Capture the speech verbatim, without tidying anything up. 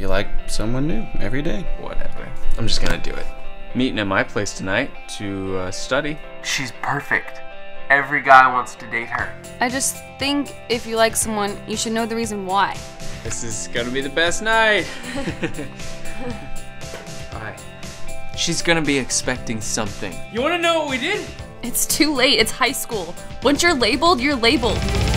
you like someone new every day. Whatever. I'm just gonna do it. Meeting at my place tonight to uh, study. She's perfect. Every guy wants to date her. I just think if you like someone, you should know the reason why. This is gonna be the best night. Bye. She's gonna be expecting something. You wanna know what we did? It's too late. It's high school. Once you're labeled, you're labeled.